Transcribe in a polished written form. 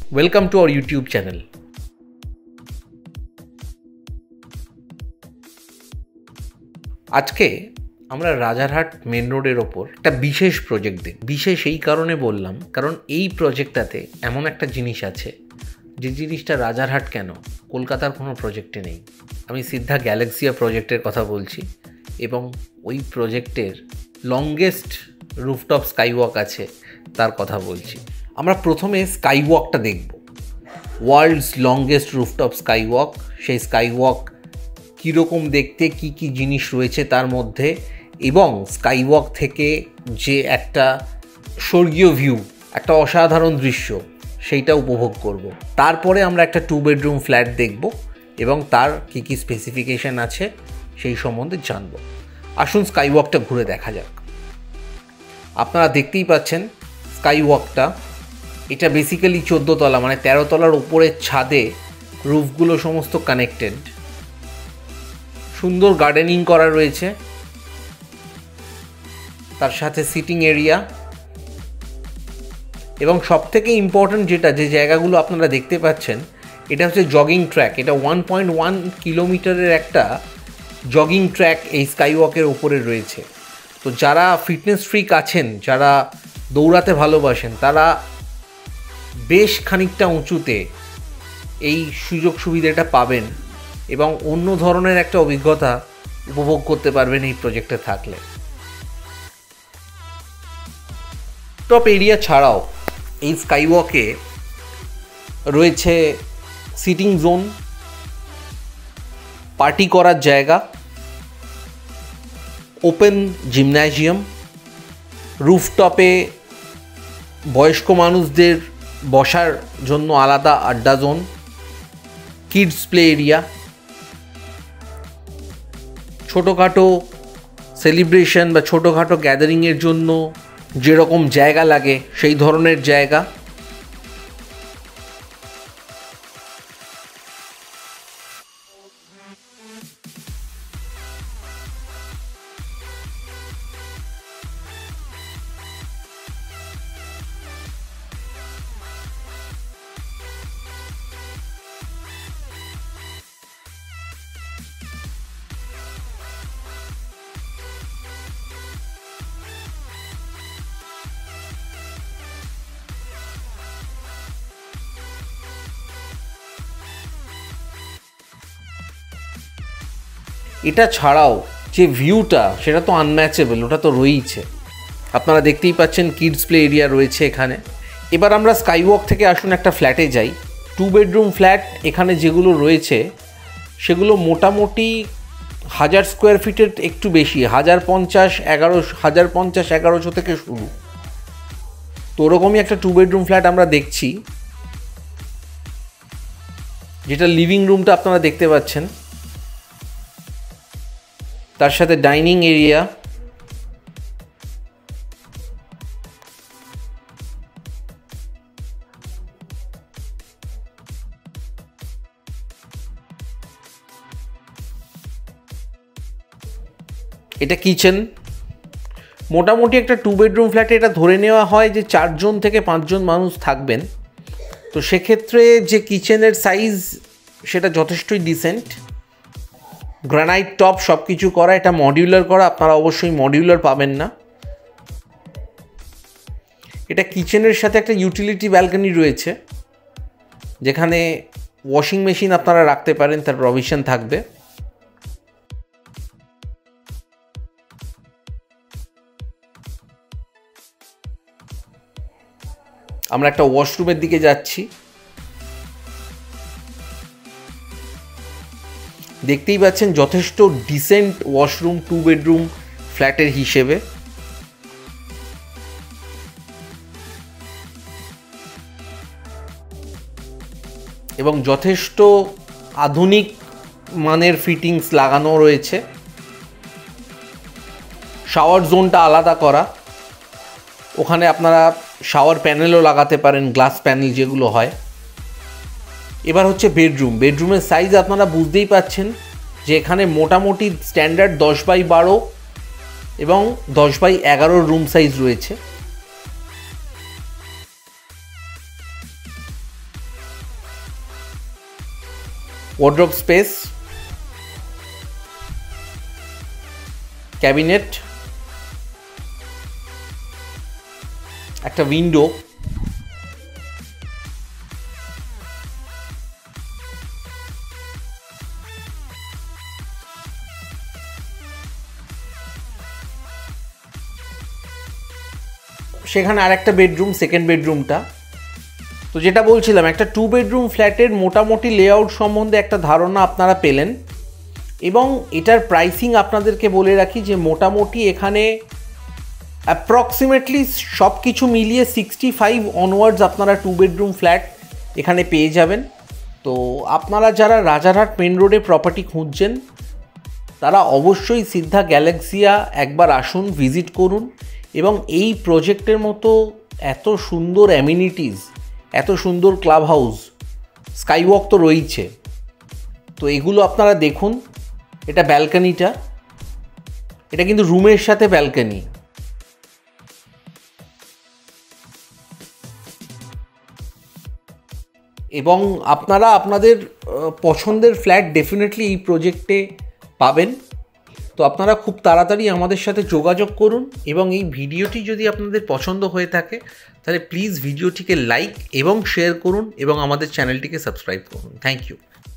Welcome to our YouTube channel. আজকে আমরা Rajarhat main রোডের ওপর একটা বিশেষ প্রজেক্ট দেখব। বিশেষ এই কারণে বললাম কারণ এই প্রজেক্টটাতে এমন একটা জিনিস আছে যে জিনিসটা রাজারহাট কেন কলকাতার কোনো প্রজেক্টে নেই। আমি সিদ্ধা গ্যালাক্সিয়া প্রজেক্টের কথা বলছি এবং ওই প্রজেক্টের লংগেস্ট রুফটপ স্কাইওয়াক আছে তার কথা বলছি। আমরা প্রথমে স্কাইওয়াকটা দেখব, ওয়ার্ল্ডস লংগেস্ট রুফটপ স্কাইওয়াক। সেই স্কাইওয়াক কীরকম দেখতে, কি কি জিনিস রয়েছে তার মধ্যে, এবং স্কাইওয়াক থেকে যে একটা স্বর্গীয় ভিউ, একটা অসাধারণ দৃশ্য, সেইটা উপভোগ করব। তারপরে আমরা একটা 2 বেডরুম ফ্ল্যাট দেখব এবং তার কি কি স্পেসিফিকেশান আছে সেই সম্বন্ধে জানব। আসুন স্কাইওয়াকটা ঘুরে দেখা যাক। আপনারা দেখতেই পাচ্ছেন স্কাইওয়াকটা, এটা বেসিক্যালি 14 তলা, মানে 13 তলার উপরের ছাদে রুফগুলো সমস্ত কানেক্টেড। সুন্দর গার্ডেনিং করা রয়েছে, তার সাথে সিটিং এরিয়া, এবং সবথেকে ইম্পর্ট্যান্ট যেটা, যে জায়গাগুলো আপনারা দেখতে পাচ্ছেন, এটা হচ্ছে জগিং ট্র্যাক। এটা 1.1 কিলোমিটারের একটা জগিং ট্র্যাক এই স্কাইওয়াকের উপরে রয়েছে। তো যারা ফিটনেস ফ্রিক আছেন, যারা দৌড়াতে ভালোবাসেন, তারা বেশ খানিকটা উঁচুতে এই সুযোগ সুবিধাটা পাবেন এবং অন্য ধরনের একটা অভিজ্ঞতা উপভোগ করতে পারবেন এই প্রজেক্টে থাকলে। টপ এরিয়া ছাড়াও এই স্কাইওয়াকে রয়েছে সিটিং জোন, পার্টি করার জায়গা, ওপেন জিমন্যাজিয়াম, রুফটপে বয়স্ক মানুষদের বসার জন্য আলাদা আড্ডা জোন, কিডস প্লে এরিয়া, ছোটোখাটো সেলিব্রেশন বা ছোটোখাটো গ্যাদারিংয়ের জন্য যেরকম জায়গা লাগে সেই ধরনের জায়গা, এটা ছাড়াও যে ভিউটা, সেটা তো আনম্যাচেবল, ওটা তো রয়েইছে। আপনারা দেখতেই পাচ্ছেন কিডস প্লে এরিয়া রয়েছে এখানে। এবার আমরা স্কাইওয়াক থেকে আসুন একটা ফ্ল্যাটে যাই। 2 বেডরুম ফ্ল্যাট এখানে যেগুলো রয়েছে সেগুলো মোটামুটি 1000 স্কোয়ার ফিটের একটু বেশি, 1050-1100 থেকে শুরু। তো ওরকমই একটা 2 বেডরুম ফ্ল্যাট আমরা দেখছি, যেটা লিভিং রুমটা আপনারা দেখতে পাচ্ছেন, তার সাথে ডাইনিং এরিয়া, এটা কিচেন। মোটামুটি একটা 2 বেডরুম ফ্ল্যাটে এটা ধরে নেওয়া হয় যে 4 জন থেকে 5 জন মানুষ থাকবেন। তো সেক্ষেত্রে যে কিচেনের সাইজ সেটা যথেষ্টই ডিসেন্ট, গ্রানাইট টপ সব কিছু করা, এটা মডিউলার করা, আপনারা অবশ্যই মডিউলার পাবেন না। এটা কিচেনের সাথে একটা ইউটিলিটি ব্যালকনি রয়েছে, যেখানে ওয়াশিং মেশিন আপনারা রাখতে পারেন, তার প্রভিশন থাকবে। আমরা একটা ওয়াশরুমের দিকে যাচ্ছি। দেখতেই পাচ্ছেন যথেষ্ট ডিসেন্ট ওয়াশরুম 2 বেডরুম ফ্ল্যাটের হিসেবে। এবং যথেষ্ট আধুনিক মানের ফিটিংস লাগানো রয়েছে। শাওয়ার জোনটা আলাদা করা, ওখানে আপনারা শাওয়ার প্যানেলও লাগাতে পারেন, গ্লাস প্যানেল যেগুলো হয়। এবার হচ্ছে বেডরুমের সাইজ আপনারা বুঝতেই পাচ্ছেন যে এখানে মোটামুটি স্ট্যান্ডার্ড 10x12 এবং 10x11 রুম সাইজ রয়েছে। ওয়ার্ড্রোব স্পেস, ক্যাবিনেট, একটা উইন্ডো, সেখানে আর একটা বেডরুম, সেকেন্ড বেডরুমটা। তো যেটা বলছিলাম, একটা 2 বেডরুম ফ্ল্যাটের মোটামুটি লেআউট সম্বন্ধে একটা ধারণা আপনারা পেলেন, এবং এটার প্রাইসিং আপনাদেরকে বলে রাখি যে মোটামুটি এখানে অ্যাপ্রক্সিমেটলি সব কিছু মিলিয়ে 65 অনওয়ার্ডস আপনারা 2 বেডরুম ফ্ল্যাট এখানে পেয়ে যাবেন। তো আপনারা যারা রাজারহাট মেন রোডে প্রপার্টি খুঁজছেন তারা অবশ্যই সিদ্ধা গ্যালাক্সিয়া একবার আসুন, ভিজিট করুন, এবং এই প্রজেক্টের মতো এত সুন্দর অ্যামিনিটিস, এত সুন্দর ক্লাব হাউস, স্কাইওয়াক তো রয়েছে, তো এগুলো আপনারা দেখুন। এটা ব্যালকানিটা, এটা কিন্তু রুমের সাথে ব্যালকানি। এবং আপনারা আপনাদের পছন্দের ফ্ল্যাট ডেফিনেটলি এই প্রজেক্টে পাবেন। তো আপনারা খুব তাড়াতাড়ি আমাদের সাথে যোগাযোগ করুন, এবং এই ভিডিওটি যদি আপনাদের পছন্দ হয়ে থাকে তাহলে প্লিজ ভিডিওটিকে লাইক এবং শেয়ার করুন, এবং আমাদের চ্যানেলটিকে সাবস্ক্রাইব করুন। Thank you.